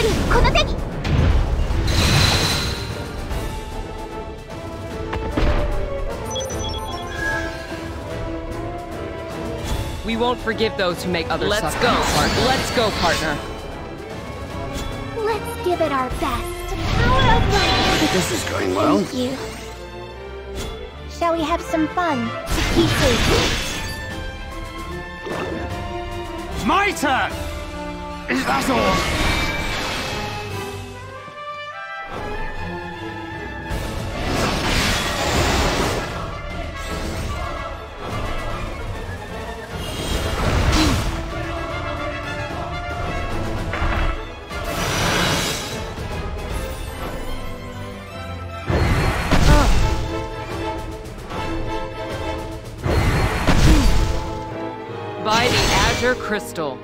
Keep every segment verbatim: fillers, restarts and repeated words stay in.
この手に。 We won't forgive those who make others Let's suffer. go. Let's go, partner. Let's give it our best. Power of light. This is going well. Thank you. Shall we have some fun? Pieces. My turn! Is that all? By the Azure Crystal.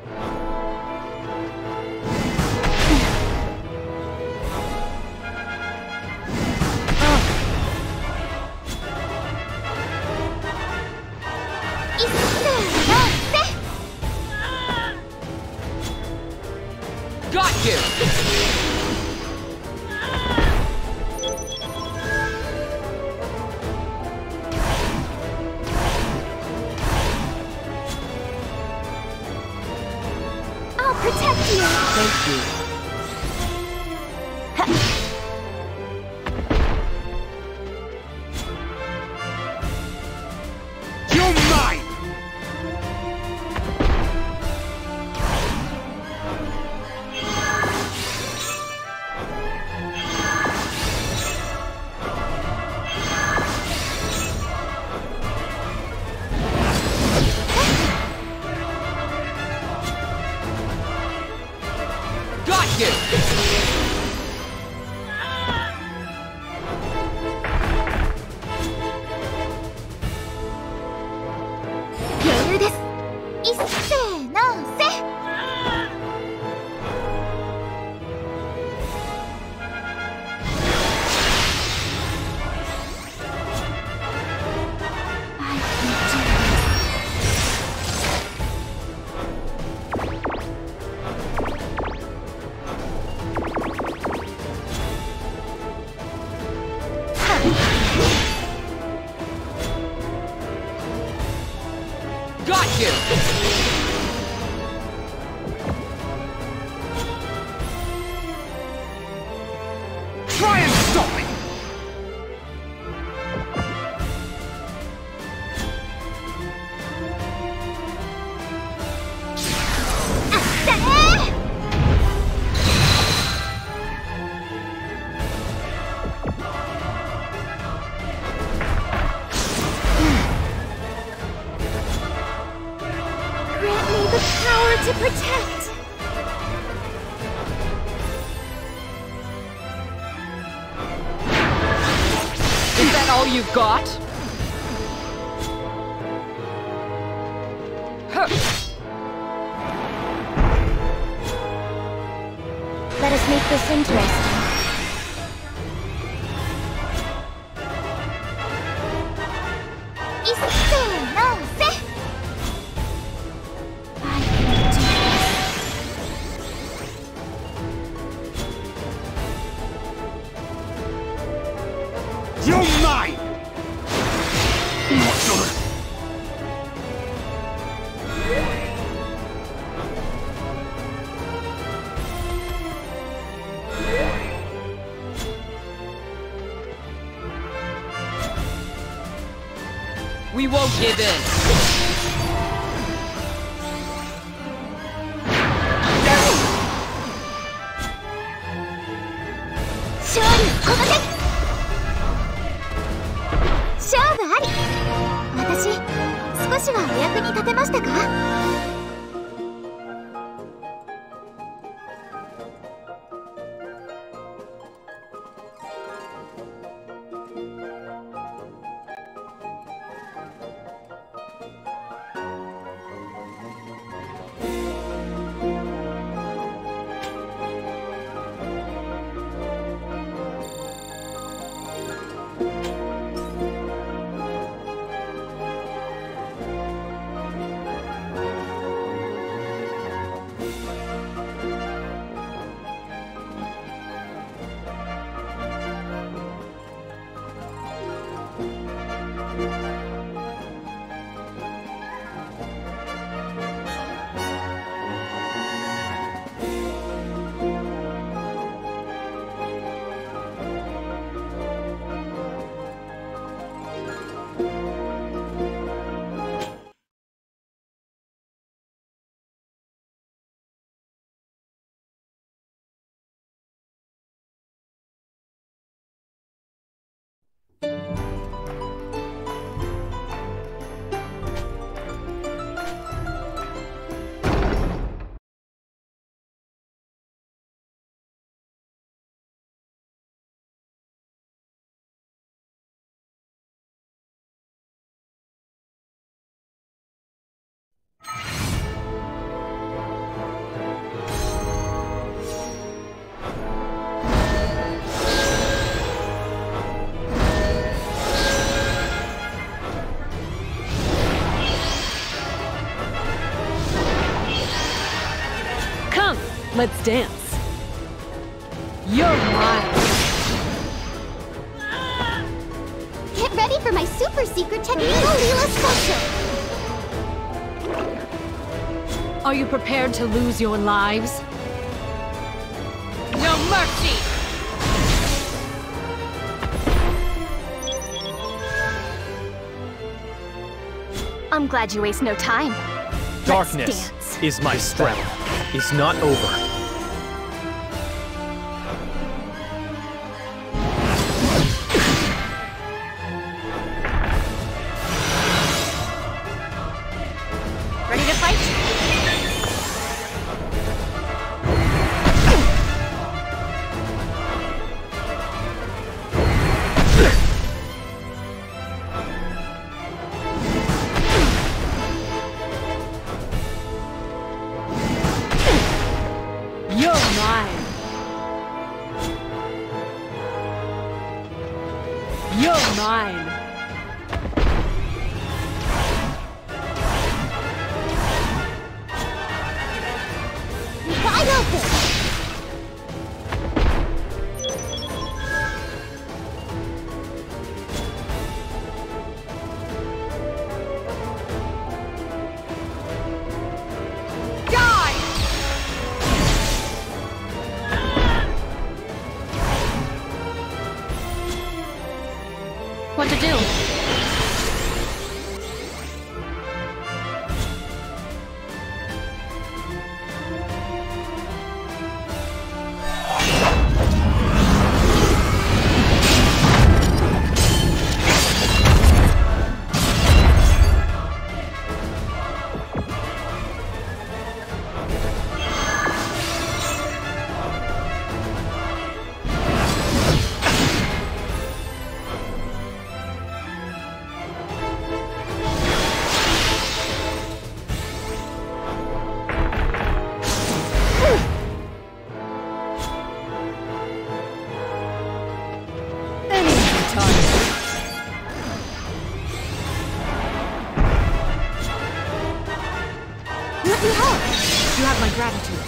Got you! Protect you! Thank you. You're mine! Got you! Got you! Try and stop me! Grant me the power to protect! Is that all you've got? Huh. Let us make this interesting. You're mine! What's your... We won't give in. 私、少しはお役に立てましたか？ Let's dance. You're mine. Get ready for my super secret technique, Leela Special! Are you prepared to lose your lives? No mercy! I'm glad you waste no time. Darkness is my strength. It's not over. Ready to fight? You're mine. You're mine. Wide open! What to do? Let me help! You have my gratitude.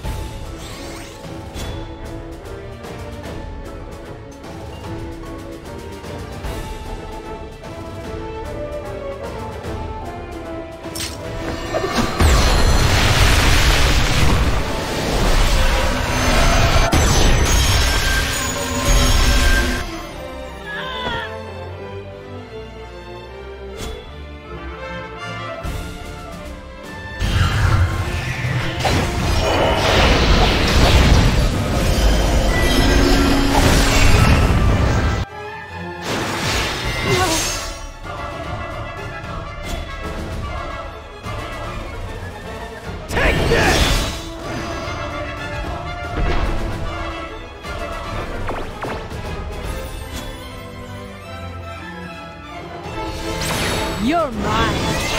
You're mine.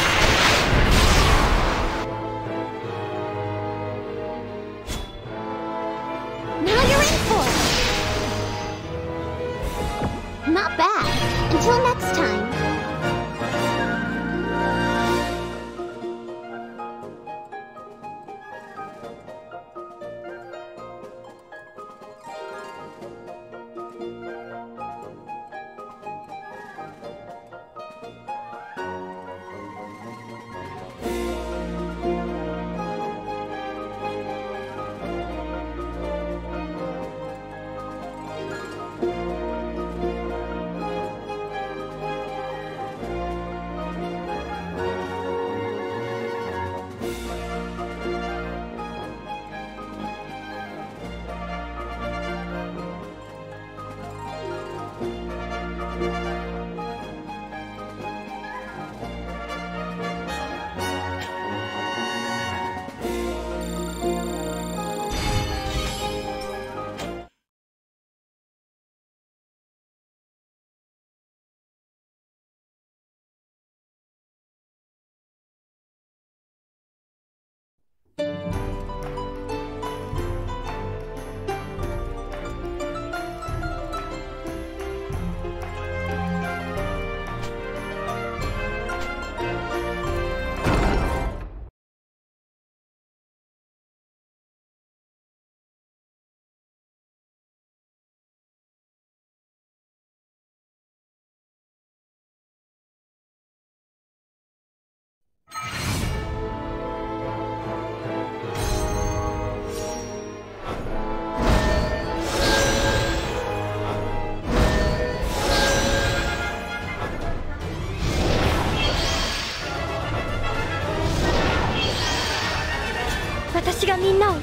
Now you're in for it! Not bad. Until next time.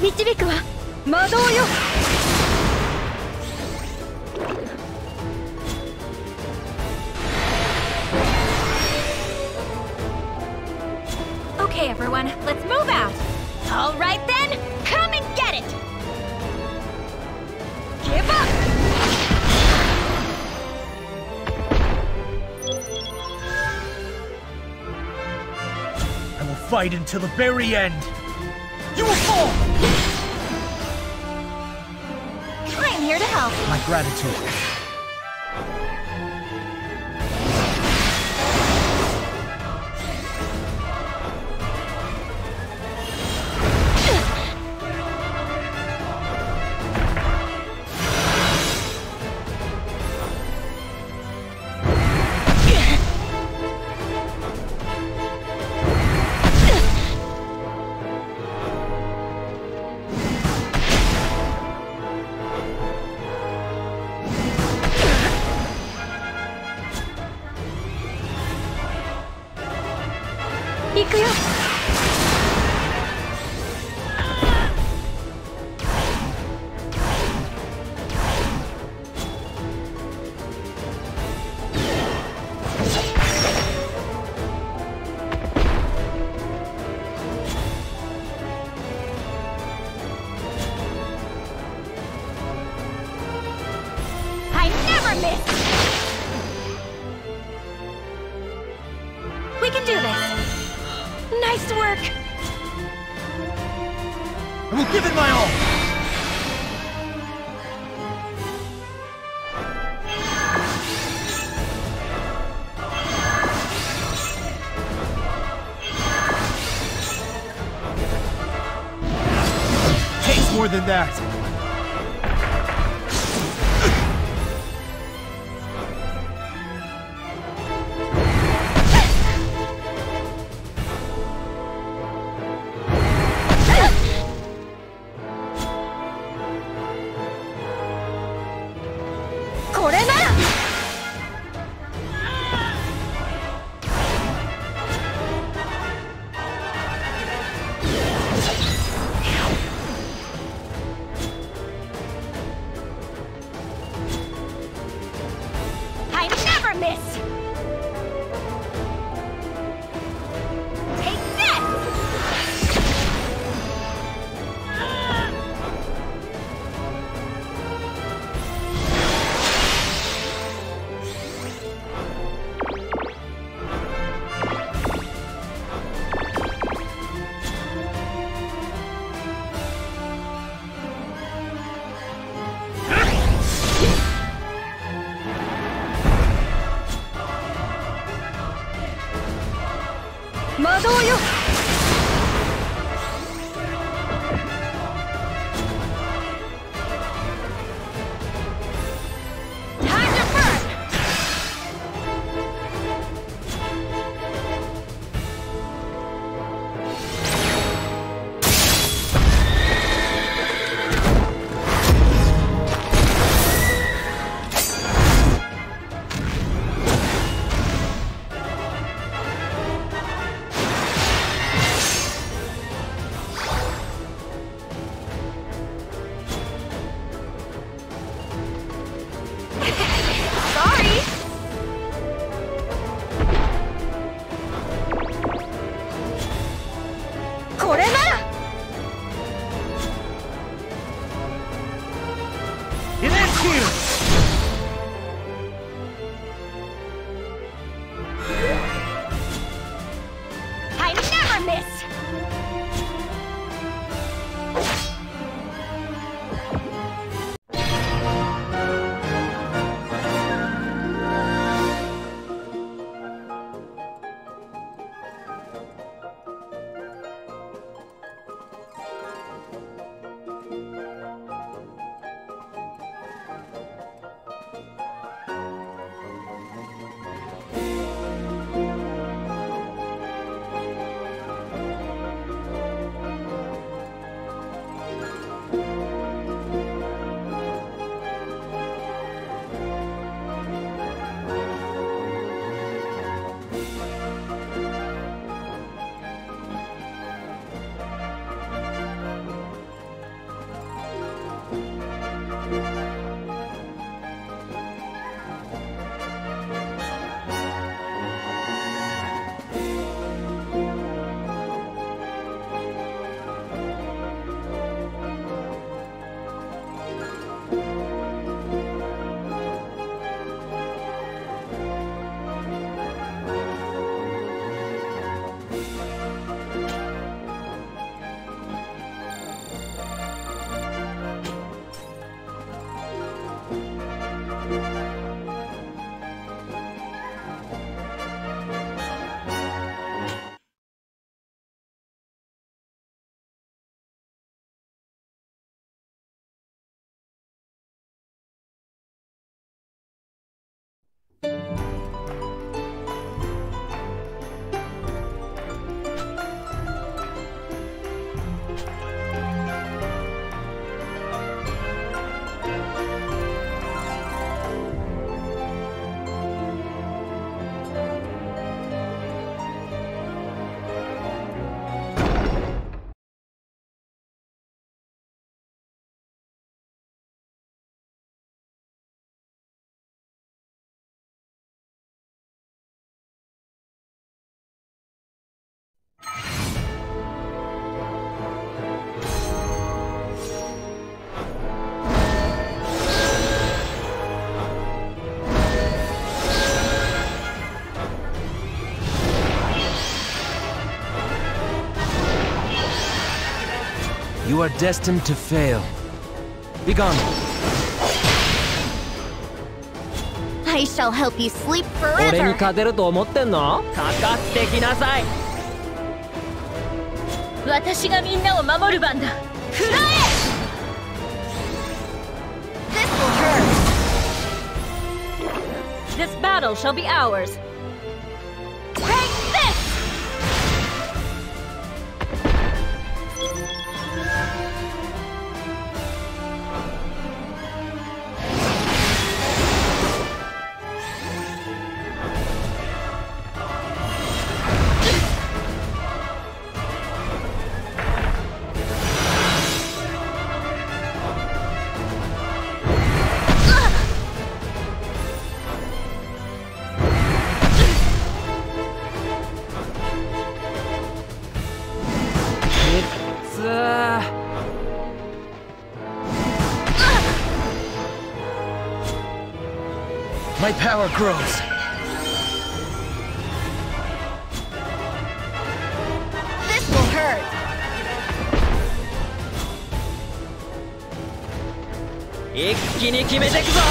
導くわ魔導よ。 Okay, everyone, let's move out. All right then, come and get it. Give up. I will fight until the very end. You will fall! I'm here to help. My gratitude. We can do this. Nice work. I will give it my all. Takes more than that. You are destined to fail. Begone. I shall help you sleep 俺に forever. 勝てると思ってんの？かかってきなさい。 私がみんなを守る番だ。食らえ This will hurt. This battle shall be ours. Take this! My power grows. This will hurt. One 一気に決めてくぞ。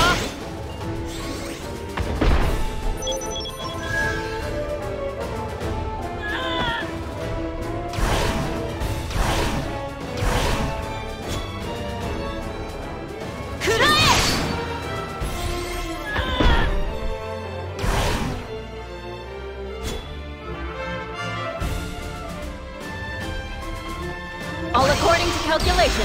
All according to calculation.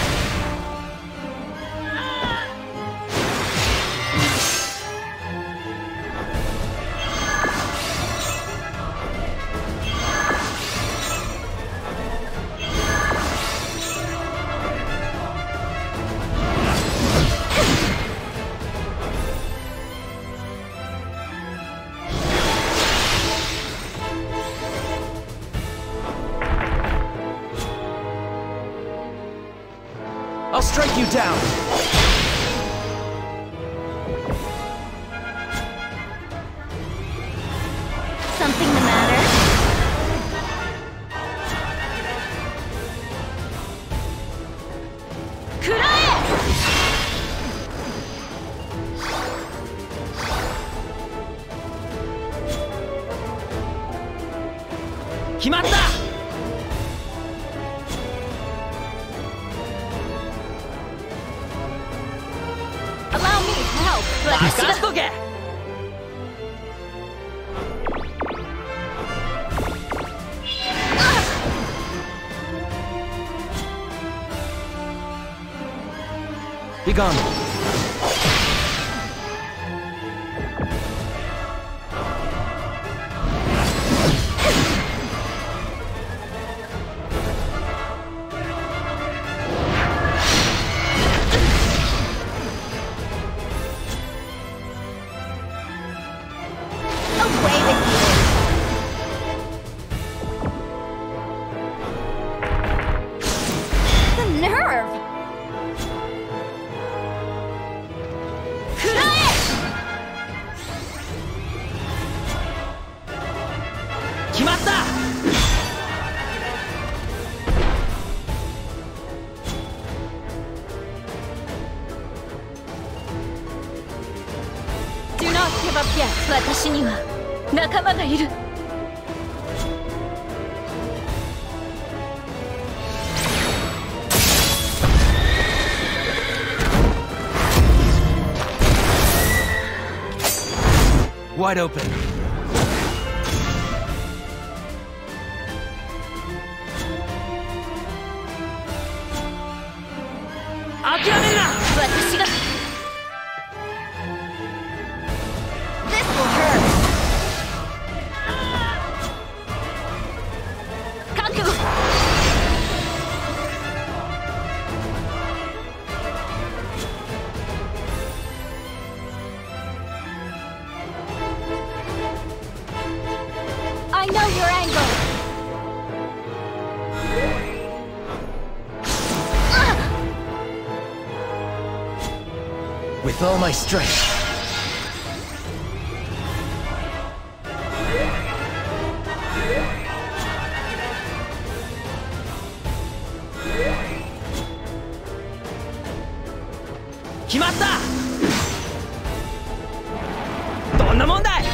I'll strike you down. Something the matter? Allow me to help. 任しとけ。 Begone. Away with you. The nerve! 私には仲間がいる。 Wide open. 諦めるな。 私が This will hurt. 覚悟。 I know your angle. With all my strength. Kimatta! どんなもんだい!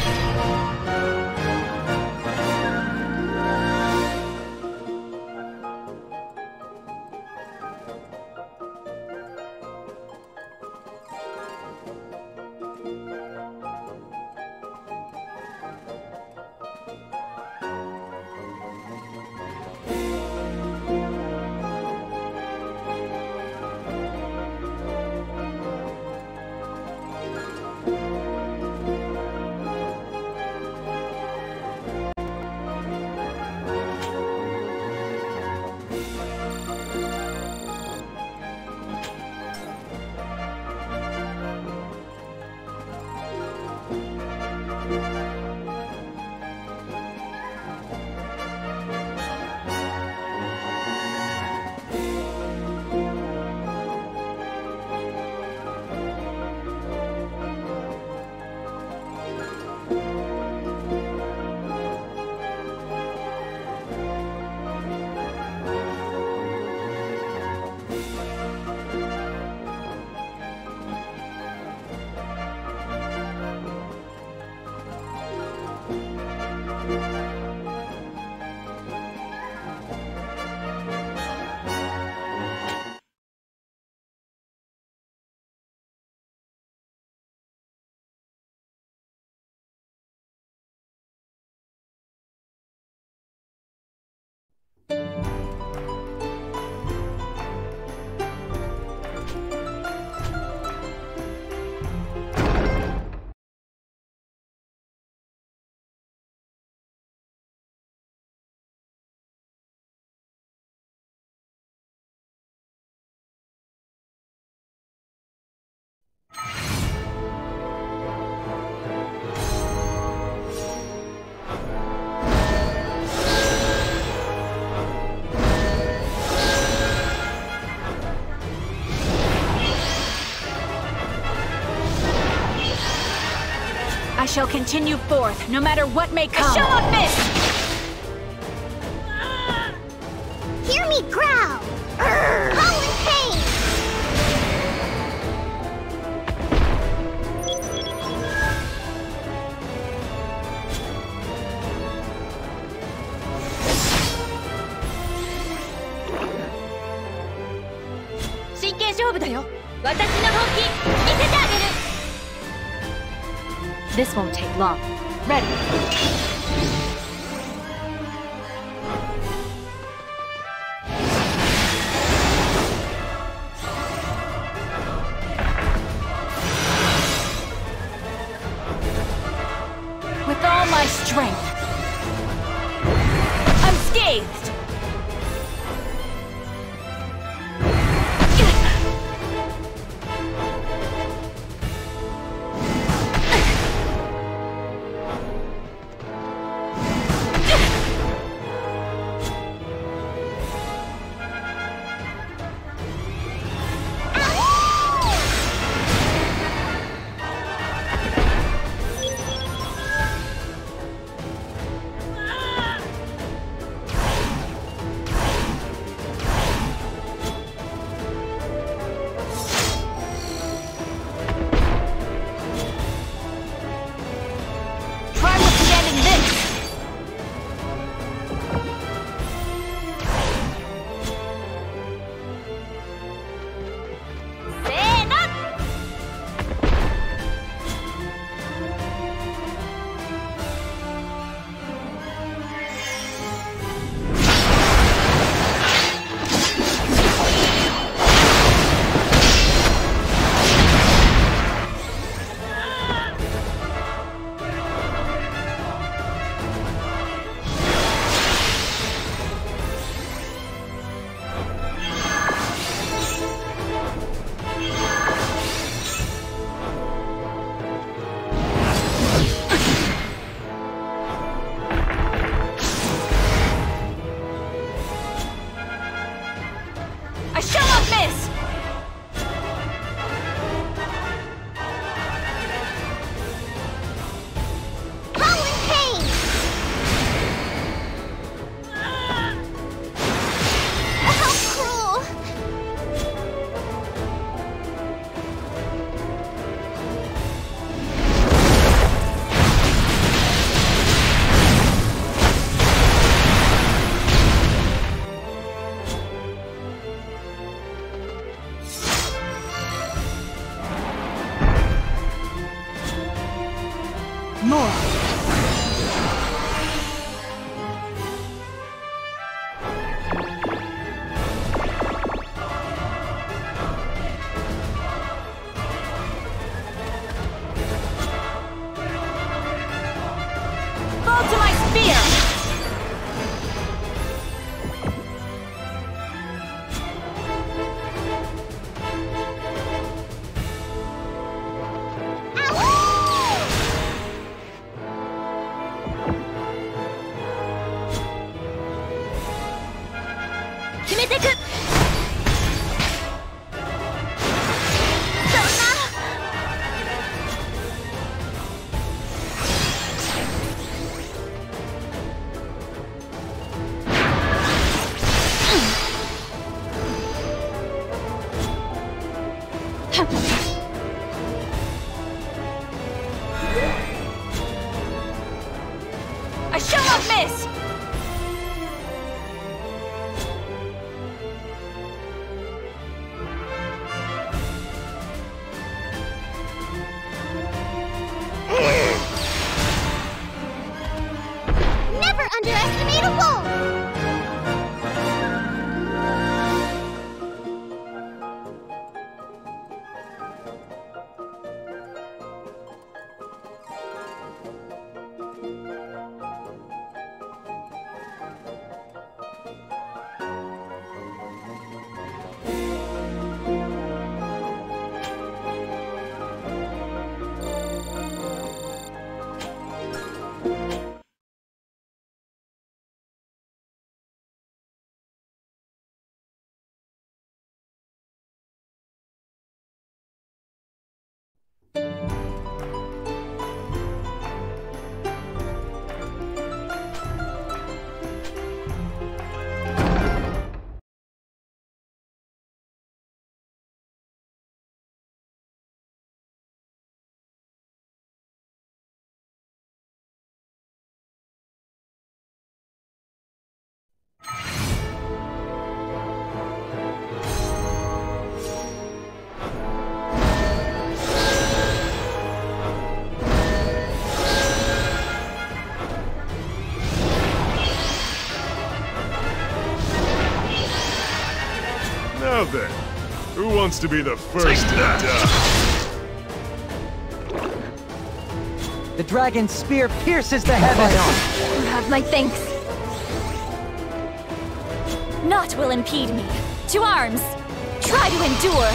I shall continue forth, no matter what may come. I shall not miss! Hear me growl! Howl in pain! This won't take long. Ready. With all my strength. Unscathed! More. Fall to my spear! I shall not miss! Never underestimate a wolf! Now then, who wants to be the first to die? The dragon's spear pierces the heavens! You have my thanks. Naught will impede me. To arms! Try to endure!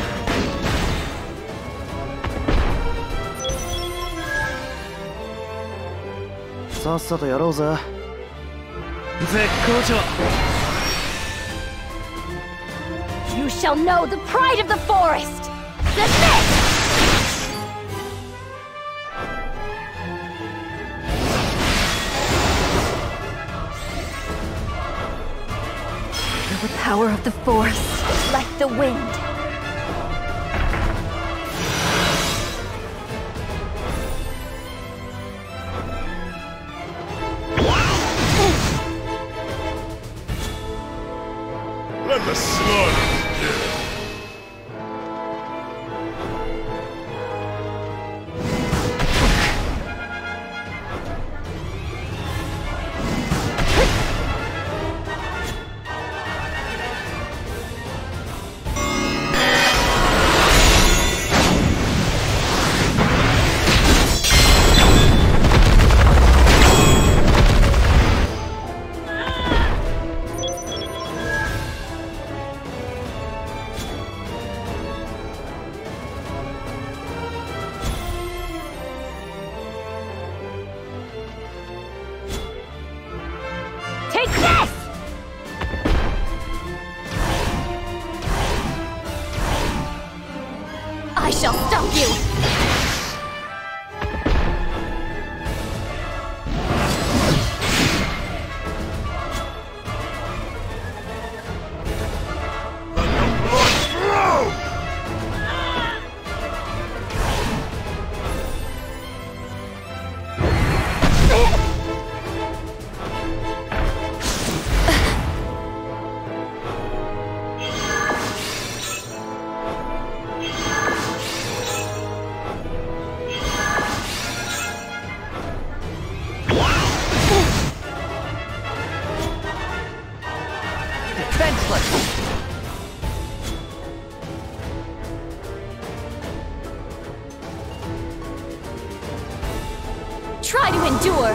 You shall know the pride of the forest! Dismiss! The power of the force, like the wind. Let the slaughter begin. Take this! I shall stop you! Try to endure.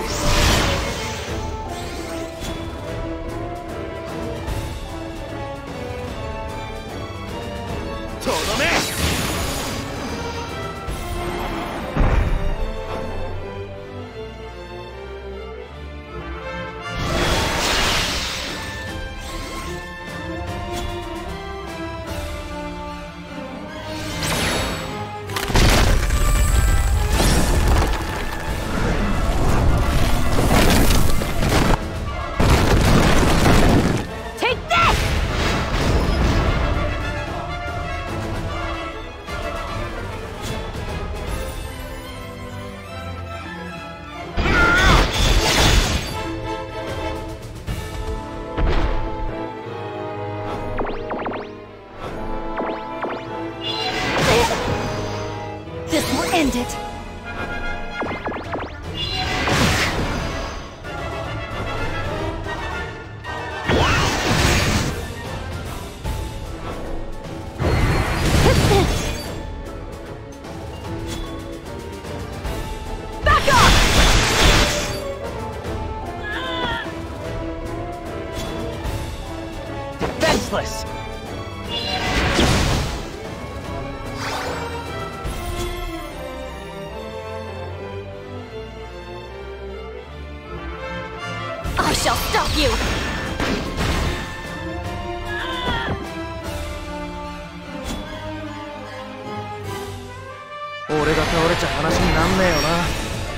This will end it. Back off! Defenseless! I shall stop you! 俺が倒れちゃ話になんねえよな。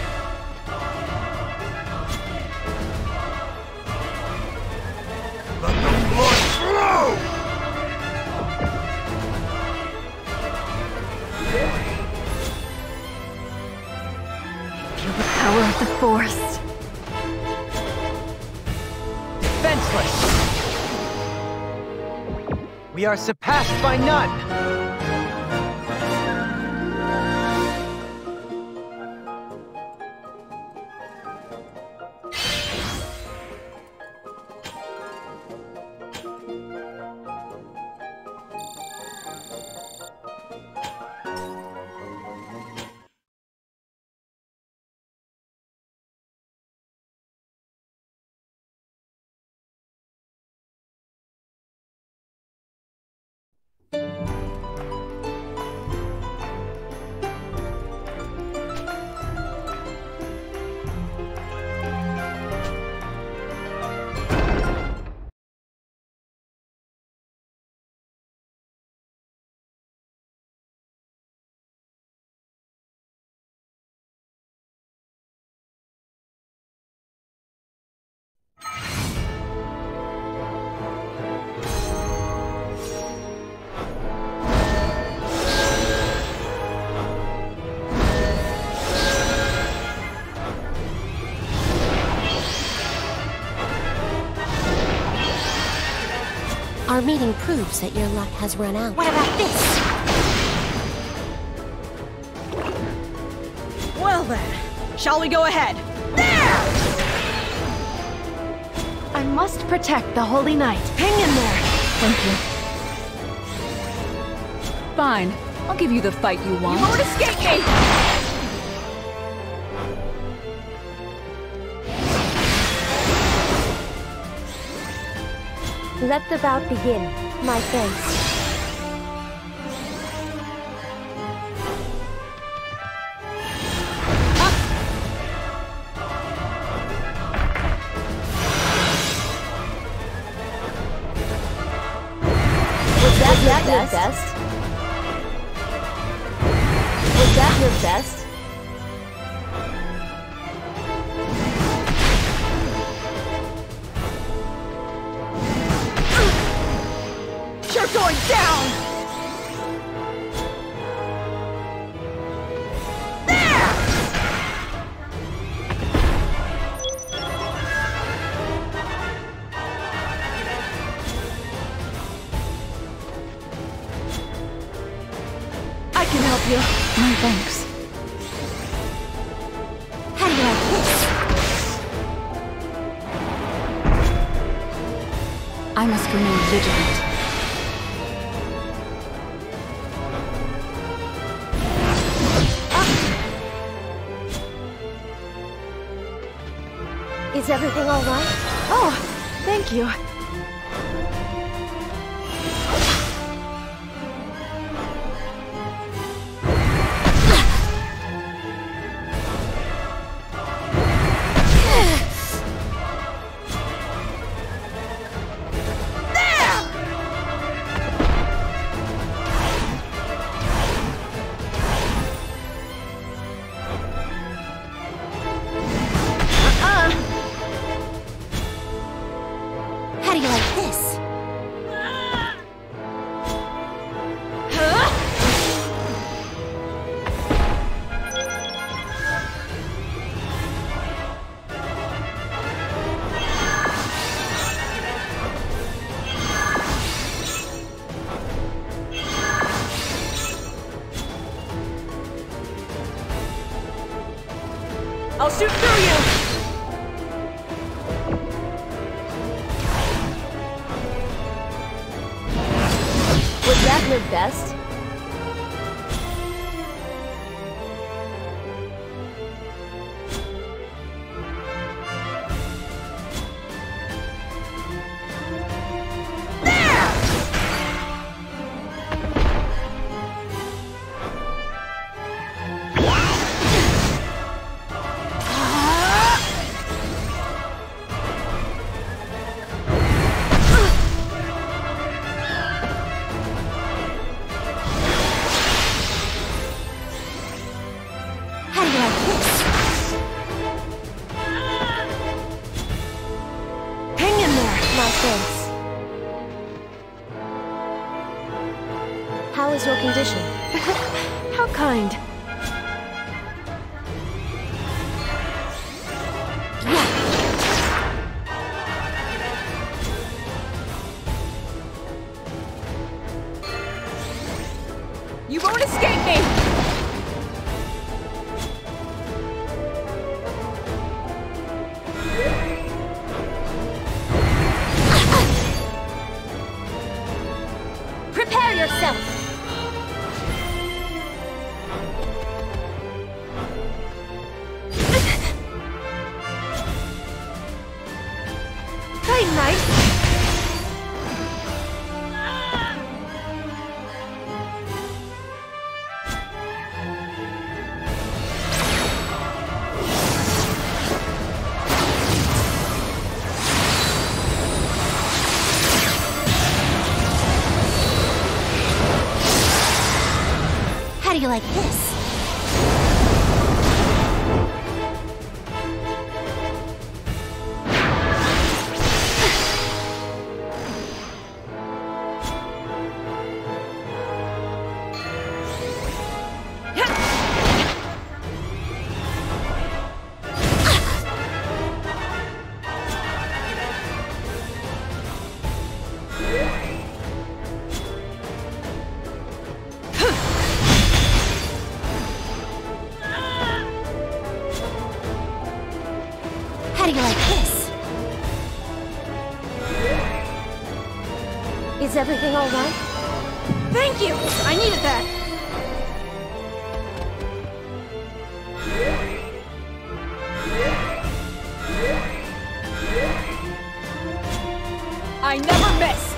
Let the blood flow! Feel the power of the forest. Defenseless! We are surpassed by none! Our meeting proves that your luck has run out. What about this? Well then, shall we go ahead? There! I must protect the Holy Knight. Hang in there! Thank you. Fine. I'll give you the fight you want. You won't escape me! Let the bout begin, my friends. Was that your your best? best? Was that your best? You're going down! There! I can help you. No thanks. How do you like this? I must remain vigilant. Is everything all right? Oh, thank you. How do you like this? I'll shoot through you! Was that your best? How do you like this? Hang in there! My thanks. How is your condition? How kind. You won't escape me! Prepare yourself! Play nice! How do you like this? How do you like this? Is everything all right? Thank you! I needed that! I never miss!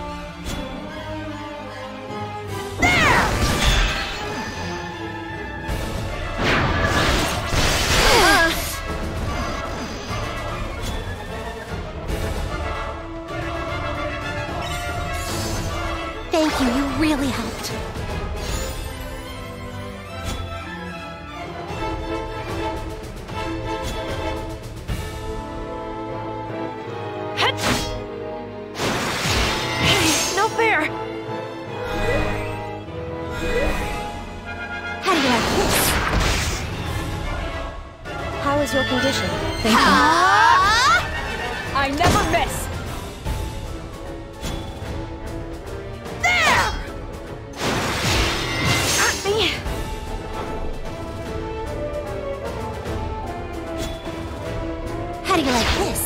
Thank you, you really helped. No fair! How do you like this? How is your condition? Thank you. I never miss! At me! How do you like this?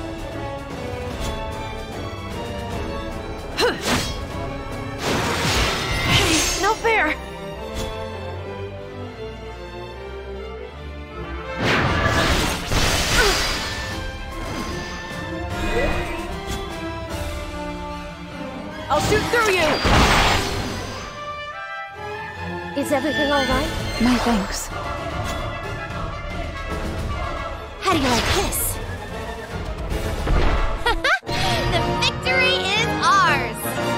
No fair! through you! Is everything alright? My thanks. How do you like this? The victory is ours!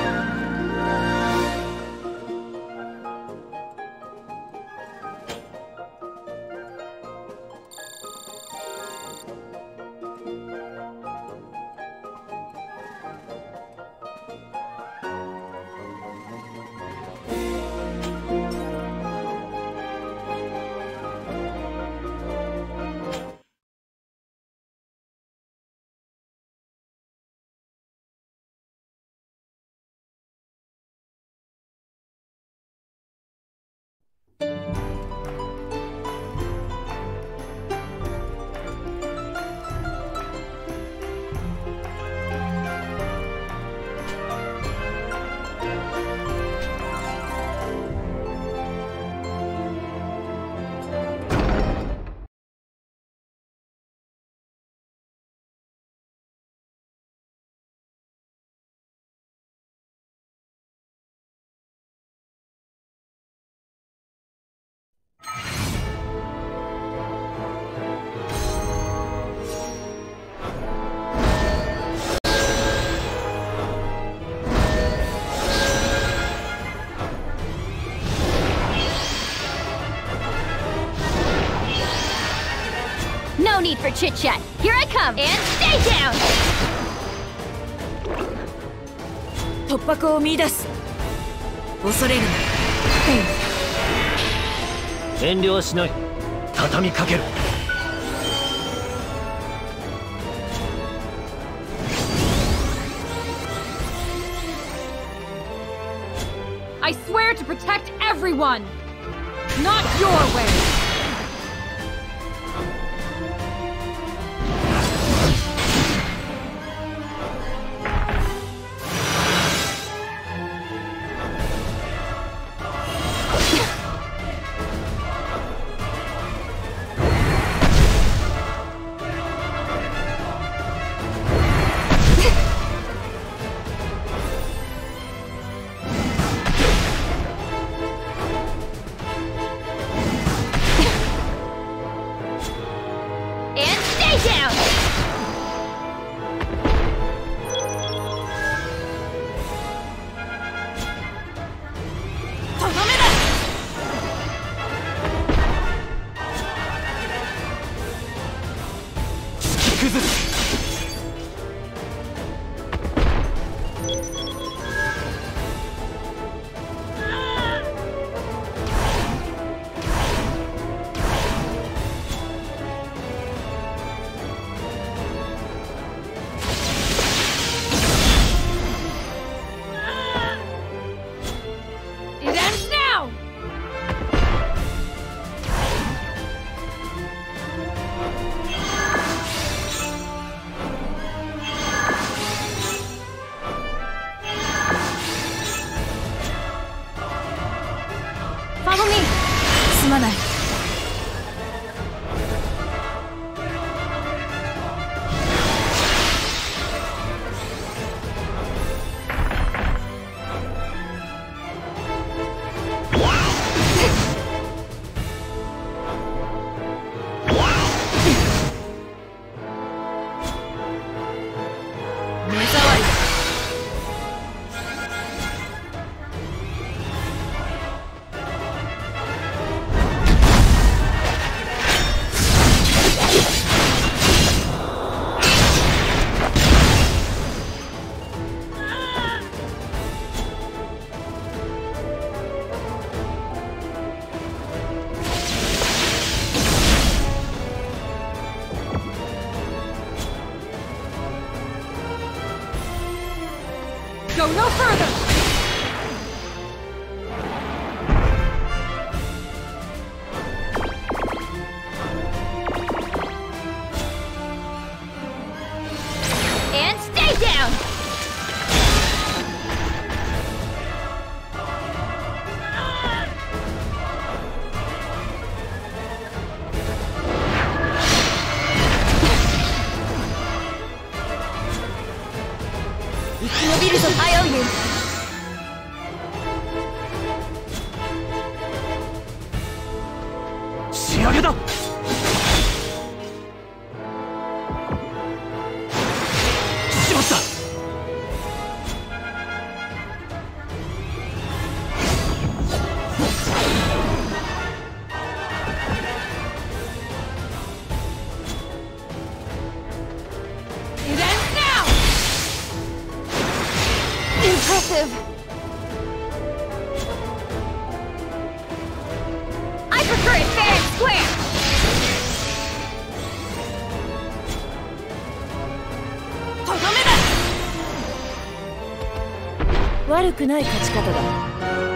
No need for chit-chat. Here I come, and stay down! 突破口を見出す。恐れるな。 遠慮はしない。畳みかける。 I swear to protect everyone! Not your way! Down! すまない。 Go no further! And stay down! I owe you. 上げだ。しまった。 It ends now! Impressive! I prefer it fair and square! とどめだ。悪くない勝ち方だ。